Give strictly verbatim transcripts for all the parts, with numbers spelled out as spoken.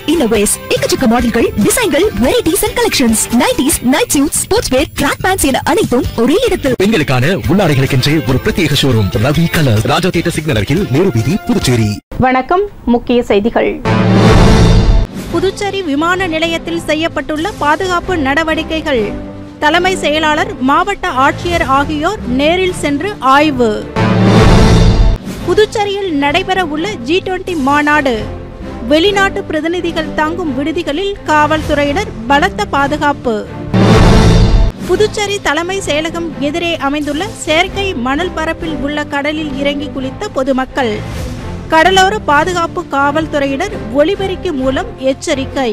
இன்னோவேஸ் எக்கச்சக்க மாடல்கள், டிசைன்கள், varieties and collections, nighties, night suits, sports wear, track pants என அனைத்தும் ஒரே இடத்தில். பெண்களுக்கான உள்ளாடைகளுக்கென்றே ஒரு பிரத்யேக showroom Ravi colours, Raja theatre signal அருகில், நேரு வீதி, புதுச்சேரி. வணக்கம். முக்கிய செய்திகள். புதுச்சேரி விமான நிலையத்தில் செய்யப்பட்டுள்ள பாதுகாப்பு நடவடிக்கைகள். தலைமை செயலாளர், மாவட்ட ஆட்சியர் ஆகியோர் நேரில் சென்று ஆய்வு. புதுச்சேரியில் நடைபெற உள்ள ஜி டுவெண்டி மாநாடு. வெளிநாட்டு பிரதிநிதிகள் தங்கும் விடுதிகளில் காவல்துறையினர் பலத்த பாதுகாப்பு. புதுச்சேரி தலைமை செயலகம் எதிரே அமைந்துள்ள செயற்கை மணல் பரப்பில் உள்ள கடலில் இறங்கி குளித்த பொதுமக்கள். கடலோர பாதுகாப்பு காவல்துறையினர் ஒலிபெருக்கி மூலம் எச்சரிக்கை.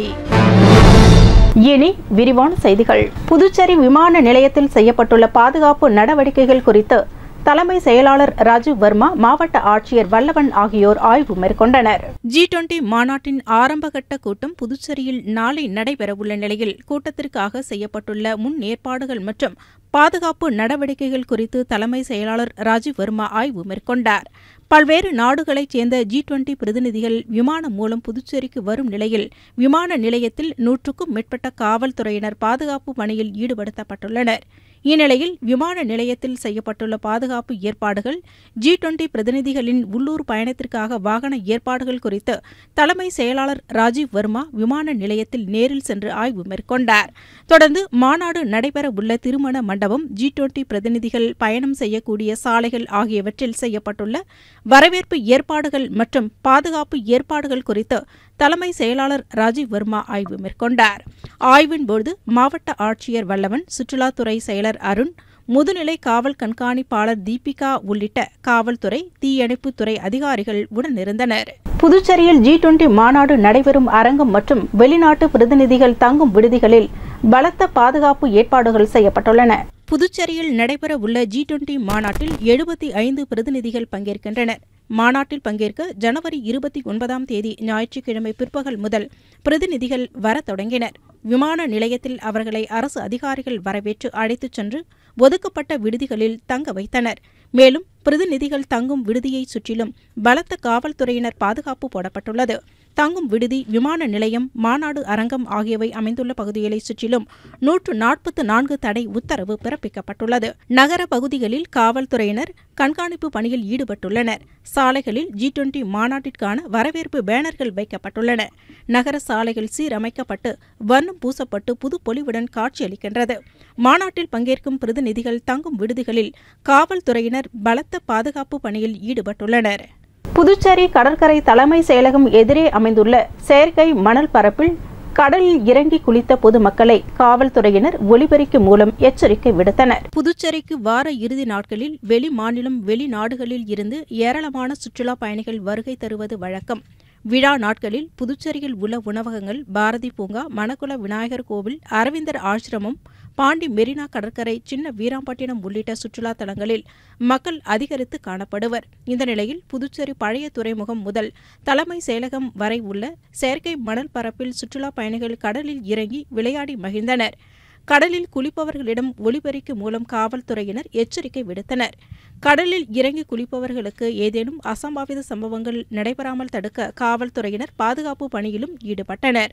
இனி விரிவான செய்திகள். புதுச்சேரி விமான நிலையத்தில் செய்யப்பட்டுள்ள பாதுகாப்பு நடவடிக்கைகள் குறித்து தலைமை செயலாளர் ராஜீவ் வர்மா, மாவட்ட ஆட்சியர் வல்லவன் ஆகியோர் ஆய்வு மேற்கொண்டனர். ஜி டுவெண்டி மாநாட்டின் ஆரம்பகட்ட கூட்டம் புதுச்சேரியில் நாளை நடைபெறவுள்ள நிலையில் கூட்டத்திற்காக செய்யப்பட்டுள்ள முன் ஏற்பாடுகள் மற்றும் பாதுகாப்பு நடவடிக்கைகள் குறித்து தலைமை செயலாளர் ராஜீவ் வர்மா ஆய்வு மேற்கொண்டார். பல்வேறு நாடுகளைச் சேர்ந்த ஜி டுவெண்டி பிரதிநிதிகள் விமானம் மூலம் புதுச்சேரிக்கு வரும் நிலையில் விமான நிலையத்தில் நூற்றுக்கும் மேற்பட்ட காவல்துறையினர் பாதுகாப்பு பணியில் ஈடுபடுத்தப்பட்டுள்ளனர். இந்நிலையில் விமான நிலையத்தில் செய்யப்பட்டுள்ள பாதுகாப்பு ஏற்பாடுகள், ஜி டுவெண்டி பிரதிநிதிகளின் உள்ளூர் பயணத்திற்காக வாகன ஏற்பாடுகள் குறித்து தலைமை செயலாளர் ராஜீவ் வர்மா விமான நிலையத்தில் நேரில் சென்று ஆய்வு மேற்கொண்டார். தொடர்ந்து மாநாடு நடைபெற உள்ள திருமண மண்டபம், ஜி டுவெண்டி பிரதிநிதிகள் பயணம் செய்யக்கூடிய சாலைகள் ஆகியவற்றில் செய்யப்பட்டுள்ள வரவேற்பு ஏற்பாடுகள் மற்றும் பாதுகாப்பு ஏற்பாடுகள் குறித்து தலைமை செயலாளர் ராஜீவ் வர்மா ஆய்வு மேற்கொண்டார். ஆய்வின்போது மாவட்ட ஆட்சியர் வல்லவன், சுற்றுலாத்துறை செயலர் அருண், முதுநிலை காவல் கண்காணிப்பாளர் தீபிகா உள்ளிட்ட காவல்துறை, தீயணைப்புத்துறை அதிகாரிகள் உடனிருந்தனர். புதுச்சேரியில் ஜி டுவெண்டி மாநாடு நடைபெறும் அரங்கம் மற்றும் வெளிநாட்டு பிரதிநிதிகள் தங்கும் விடுதிகளில் பலத்த பாதுகாப்பு ஏற்பாடுகள் செய்யப்பட்டுள்ளன. புதுச்சேரியில் நடைபெற உள்ள ஜி டுவெண்டி மாநாட்டில் எழுபத்தி ஐந்து பிரதிநிதிகள் பங்கேற்கின்றனர். மாநாட்டில் பங்கேற்க ஜனவரி இருபத்தி ஒன்பதாம் தேதி ஞாயிற்றுக்கிழமை பிற்பகல் முதல் பிரதிநிதிகள் வர தொடங்கினர். விமான நிலையத்தில் அவர்களை அரசு அதிகாரிகள் வரவேற்று அழைத்துச் சென்று ஒதுக்கப்பட்ட விடுதிகளில் தங்க வைத்தனர். மேலும் பிரதிநிதிகள் தங்கும் விடுதியை சுற்றிலும் பலத்த காவல்துறையினர் பாதுகாப்பு போடப்பட்டுள்ளது. தங்கும் விடுதி, விமான நிலையம், மாநாடு அரங்கம் ஆகியவை அமைந்துள்ள பகுதிகளை சுற்றிலும் நூற்று நாற்பத்து நான்கு தடை உத்தரவு பிறப்பிக்கப்பட்டுள்ளது. நகர பகுதிகளில் காவல்துறையினர் கண்காணிப்பு பணியில் ஈடுபட்டுள்ளனர். சாலைகளில் ஜி டுவெண்டி மாநாட்டிற்கான வரவேற்பு பேனர்கள் வைக்கப்பட்டுள்ளன. நகர சாலைகள் சீரமைக்கப்பட்டு வர்ணம் பூசப்பட்டு புது பொலிவுடன் காட்சியளிக்கின்றது. மாநாட்டில் பங்கேற்கும் பிரதிநிதிகள் தங்கும் விடுதிகளில் காவல்துறையினர் பலத்த பாதுகாப்பு பணியில் ஈடுபட்டுள்ளனர். புதுச்சேரி கடற்கரை தலைமை செயலகம் எதிரே அமைந்துள்ள செயற்கை மணல் பரப்பில் கடலில் இறங்கி குளித்த பொதுமக்களை காவல்துறையினர் ஒலிபெருக்கி மூலம் எச்சரிக்கை விடுத்தனர். புதுச்சேரிக்கு வார இறுதி நாட்களில் வெளி மாநிலம், வெளிநாடுகளில் இருந்து ஏராளமான சுற்றுலா பயணிகள் வருகை தருவது வழக்கம். விழா நாட்களில் புதுச்சேரியில் உள்ள உணவகங்கள், பாரதி பூங்கா, மணக்குள விநாயகர் கோவில், அரவிந்தர் ஆசிரமம், பாண்டி மெரினா கடற்கரை, சின்ன வீராம்பட்டினம் உள்ளிட்ட சுற்றுலா தலங்களில் மக்கள் அதிகரித்து காணப்படுவர். இந்த நிலையில் புதுச்சேரி பழைய துறைமுகம் முதல் தலைமை செயலகம் வரை உள்ள செயற்கை மணல் பரப்பில் சுற்றுலா பயணிகள் கடலில் இறங்கி விளையாடி மகிழ்ந்தனர். கடலில் குளிப்பவர்களிடம் ஒலிபெருக்கி மூலம் காவல்துறையினர் எச்சரிக்கை விடுத்தனர். கடலில் இறங்கி குளிப்பவர்களுக்கு ஏதேனும் அசம்பாவித சம்பவங்கள் நடைபெறாமல் தடுக்க காவல்துறையினர் பாதுகாப்பு பணியிலும் ஈடுபட்டனர்.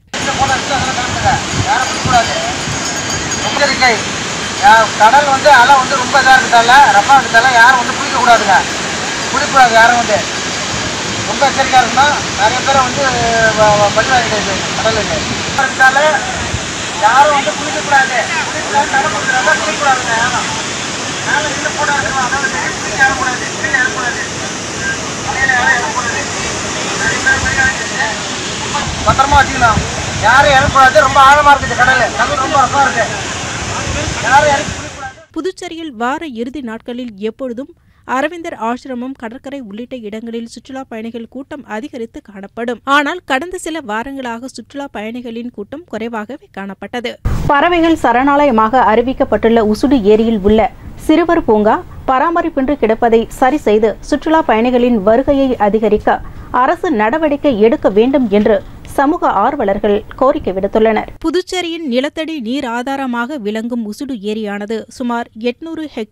கடல் வந்து அலை வந்து ரொம்ப இதாக இருக்கிறதால, ரஃபா இருக்கிறதால யாரும் வந்து குளிக்க கூடாதுங்க. குளிக்கூடாது யாரும் வந்து ரொம்ப எச்சரிக்கையாக இருக்கணும். நிறைய பேரை வந்து பள்ளி வாங்கிட்டு கடலுக்கு இருக்கிறதால யாரும் வந்து குளிக்கக்கூடாது. குளிக்கூடாது தடை குளிக்கூடாதுங்க. யாரும் மேலே இருந்து போட இருக்கணும். அதாவது குளிக்க இறக்கூடாது, கீழே இறக்கூடாது, மலையில் யாரும் இறக்கூடாது. நிறைய பேர் பள்ளி வாங்கிட்டு பத்திரமா வச்சுக்கணும். யாரும் இறக்கூடாது. ரொம்ப ஆழமாக இருக்குது கடல். கடல் ரொம்ப ரஃபாக இருக்கு. புதுச்சேரியில் வார இறுதி நாட்களில் எப்பொழுதும் அரவிந்தர் ஆசிரமம், கடற்கரை உள்ளிட்ட இடங்களில் சுற்றுலா பயணிகள் கூட்டம் அதிகரித்து காணப்படும். ஆனால் கடந்த சில வாரங்களாக சுற்றுலா பயணிகளின் கூட்டம் குறைவாகவே காணப்பட்டது. பறவைகள் சரணாலயமாக அறிவிக்கப்பட்டுள்ள உசுடு ஏரியில் உள்ள சிறுவர் பூங்கா பராமரிப்பின்றி கிடப்பதை சரி செய்து சுற்றுலா பயணிகளின் வருகையை அதிகரிக்க அரசு நடவடிக்கை எடுக்க வேண்டும் என்று சமூக ஆர்வலர்கள் கோரிக்கை விடுத்துள்ளனர். புதுச்சேரியின் நிலத்தடி நீர் ஆதாரமாக விளங்கும் உசுடு ஏரியானது சுமார் எட்நூறு ஹெக்டேர்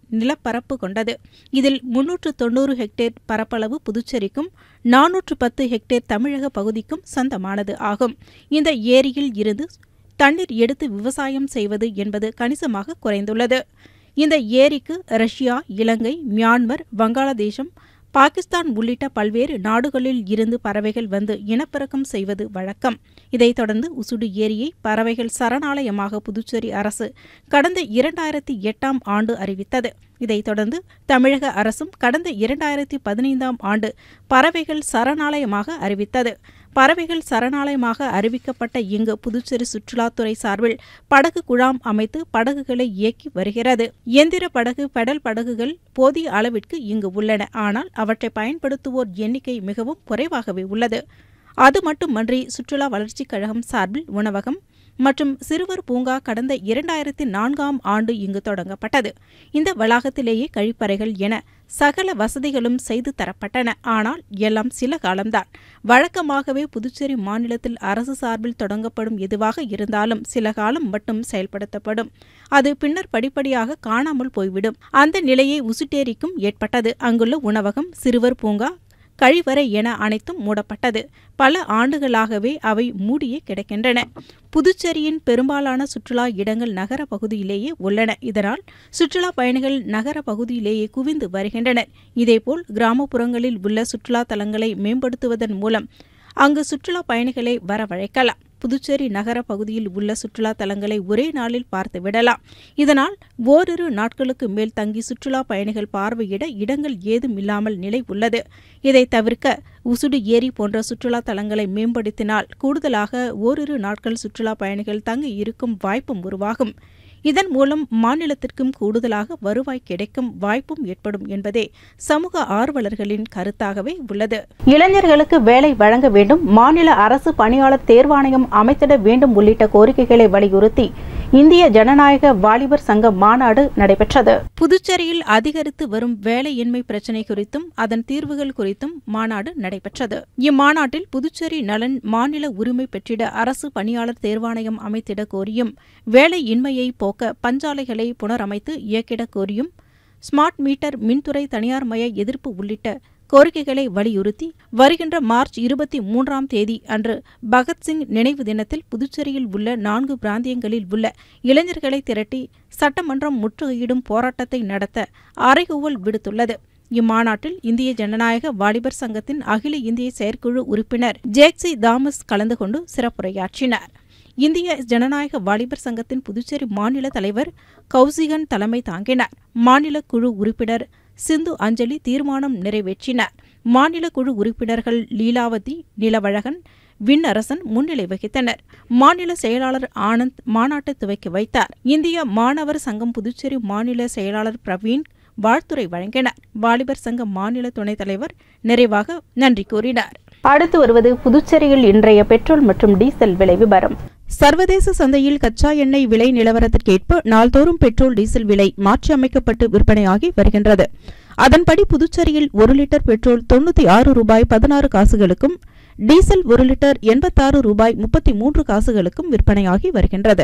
நிலப்பரப்பு கொண்டது. இதில் முன்னூற்று தொன்னூறு ஹெக்டேர் பரப்பளவு புதுச்சேரிக்கும் நானூற்று பத்து ஹெக்டேர் தமிழக பகுதிக்கும் சொந்தமானது ஆகும். இந்த ஏரியில் இருந்து தண்ணீர் எடுத்து விவசாயம் செய்வது என்பது கணிசமாக குறைந்துள்ளது. இந்த ஏரிக்கு ரஷ்யா, இலங்கை, மியான்மர், வங்காளதேசம், பாகிஸ்தான் உள்ளிட்ட பல்வேறு நாடுகளில் இருந்து பறவைகள் வந்து இனப்பெருக்கம் செய்வது வழக்கம். இதைத் தொடர்ந்து உசுடு ஏரியை பறவைகள் சரணாலயமாக புதுச்சேரி அரசு கடந்த இரண்டாயிரத்தி எட்டாம் ஆண்டு அறிவித்தது. இதைத் தொடர்ந்து தமிழக அரசும் கடந்த இரண்டாயிரத்தி பதினைந்தாம் ஆண்டு பறவைகள் சரணாலயமாக அறிவித்தது. பறவைகள் சரணாலயமாக அறிவிக்கப்பட்ட இங்கு புதுச்சேரி சுற்றுலாத்துறை சார்பில் படகு குழாம் அமைத்து படகுகளை இயக்கி வருகிறது. இயந்திர படகு, பெடல் படகுகள் போதிய அளவிற்கு இங்கு உள்ளன. ஆனால் அவற்றை பயன்படுத்துவோர் எண்ணிக்கை மிகவும் குறைவாகவே உள்ளது. அது மட்டுமன்றி சுற்றுலா வளர்ச்சிக் கழகம் சார்பில் உணவகம் மற்றும் சிறுவர் பூங்கா கடந்த இரண்டாயிரத்தி நான்காம் ஆண்டு இங்கு தொடங்கப்பட்டது. இந்த வளாகத்திலேயே கழிப்பறைகள் என சகல வசதிகளும் செய்து தரப்பட்டன. ஆனால் எல்லாம் சில காலம்தான். வழக்கமாகவே புதுச்சேரி மாநிலத்தில் அரசு சார்பில் தொடங்கப்படும் எதுவாக இருந்தாலும் சில காலம் மட்டும் செயல்படுத்தப்படும். அது பின்னர் படிப்படியாக காணாமல் போய்விடும். அந்த நிலையை உசுட்டேரிக்கும் ஏற்பட்டது. அங்குள்ள உணவகம், சிறுவர் பூங்கா, கழிவறை என அனைத்தும் மூடப்பட்டது. பல ஆண்டுகளாகவே அவை மூடியே கிடக்கின்றன. புதுச்சேரியின் பெரும்பாலான சுற்றுலா இடங்கள் நகர பகுதியிலேயே உள்ளன. இதனால் சுற்றுலா பயணிகள் நகர பகுதியிலேயே குவிந்து வருகின்றனர். இதேபோல் கிராமப்புறங்களில் உள்ள சுற்றுலா தலங்களை மேம்படுத்துவதன் மூலம் அங்கு சுற்றுலா பயணிகளை வரவழைக்கலாம். புதுச்சேரி நகர பகுதியில் உள்ள சுற்றுலா தலங்களை ஒரே நாளில் பார்த்து விடலாம். இதனால் ஓரிரு நாட்களுக்கு மேல் தங்கி சுற்றுலா பயணிகள் பார்வையிட இடங்கள் ஏதும் இல்லாமல் நிலை உள்ளது. இதை தவிர்க்க உசுடு ஏரி போன்ற சுற்றுலா தலங்களை மேம்படுத்தினால் கூடுதலாக ஓரிரு நாட்கள் சுற்றுலா பயணிகள் தங்கி இருக்கும் வாய்ப்பும் உருவாகும். இதன் மூலம் மாநிலத்திற்கும் கூடுதலாக வருவாய் கிடைக்கும் வாய்ப்பும் ஏற்படும் என்பதே சமூக ஆர்வலர்களின் கருத்தாகவே உள்ளது. இளைஞர்களுக்கு வேலை வழங்க வேண்டும், மாநில அரசு பணியாளர் தேர்வாணையம் அமைத்திட வேண்டும் உள்ளிட்ட கோரிக்கைகளை வலியுறுத்தி இந்திய ஜனநாயக வாலிபர் சங்க மாநாடு நடைபெற்றது. புதுச்சேரியில் அதிகரித்து வரும் வேலையின்மை பிரச்சினை குறித்தும் அதன் தீர்வுகள் குறித்தும் மாநாடு நடைபெற்றது. இம்மாநாட்டில் புதுச்சேரி நலன், மாநில உரிமை பெற்றிட அரசு பணியாளர் தேர்வாணையம் அமைத்திட கோரியும், வேலையின்மையை போக்க பஞ்சாலைகளை புனரமைத்து இயக்கிட கோரியும், ஸ்மார்ட் மீட்டர், மின்துறை தனியார்மய எதிர்ப்பு உள்ளிட்ட கோரிக்கைகளை வலியுறுத்தி வருகின்ற மார்ச் இருபத்தி மூன்றாம் தேதி அன்று பகத்சிங் நினைவு தினத்தில் புதுச்சேரியில் உள்ள நான்கு பிராந்தியங்களில் உள்ள இளைஞர்களை திரட்டி சட்டமன்றம் முற்றுகையிடும் போராட்டத்தை நடத்த அறைகூவல் விடுத்துள்ளது. இம்மாநாட்டில் இந்திய ஜனநாயக வாலிபர் சங்கத்தின் அகில இந்திய செயற்குழு உறுப்பினர் ஜேக்சி தாமஸ் கலந்து கொண்டு சிறப்புரையாற்றினார். இந்திய ஜனநாயக வாலிபர் சங்கத்தின் புதுச்சேரி மாநில தலைவர் கௌசிகன் தலைமை தாங்கினார். மாநில குழு உறுப்பினர் சிந்து அஞ்சலி தீர்மானம் நிறைவேற்றினார். மாநில குழு உறுப்பினர்கள் லீலாவதி, நிலவழகன், விண்ணரசன் முன்னிலை வகித்தனர். மாநில செயலாளர் ஆனந்த் மாநாட்டை துவக்கி வைத்தார். இந்திய மாணவர் சங்கம் புதுச்சேரி மாநில செயலாளர் பிரவீன் வாழ்த்துரை வழங்கினார். வாலிபர் சங்க மாநில துணைத் தலைவர் நிறைவாக நன்றி கூறினார். அடுத்து வருவது புதுச்சேரியில் இன்றைய பெட்ரோல் மற்றும் டீசல் விலை விவரம். சர்வதேச சந்தையில் கச்சா எண்ணெய் விலை நிலவரத்திற்கேற்ப நாள்தோறும் பெட்ரோல், டீசல் விலை மாற்றியமைக்கப்பட்டு விற்பனையாகி வருகின்றது. அதன்படி புதுச்சேரியில் ஒரு லிட்டர் பெட்ரோல் தொன்னூத்தி ஆறு ரூபாய் பதினாறு காசுகளுக்கும், டீசல் ஒரு லிட்டர் எண்பத்தாறு ரூபாய் முப்பத்தி மூன்று காசுகளுக்கும் விற்பனையாகி வருகின்றது.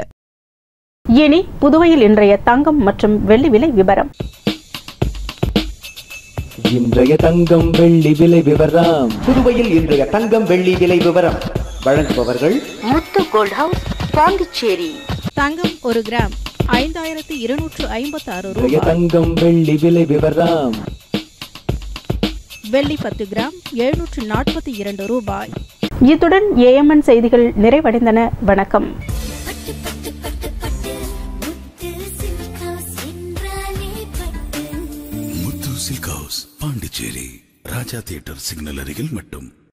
இனி புதுவையில் இன்றைய தங்கம் மற்றும் வெள்ளி விலை விவரம். இன்றைய தங்கம் வெள்ளி விலை விவரம். புதுவையில் இன்றைய தங்கம் வெள்ளி விலை விவரம் வழங்குபவர்கள் முத்து கோல்ட் ஹவுஸ், பாண்டிச்சேரி. தங்கம் ஒரு கிராம் ஐந்தாயிரத்து இருநூற்று ஐம்பத்தி ஆறு இன்றைய ரூபாய். தங்கம் வெள்ளி விலை விவரம். வெள்ளி பத்து கிராம் எழுநூற்று நாற்பத்தி இரண்டு ரூபாய். இத்துடன் ஏ எம் என் செய்திகள் நிறைவடைந்தன. வணக்கம். பாண்டிச்சேரி ராஜா தியேட்டர் சிக்னல் அருகில் மட்டும்.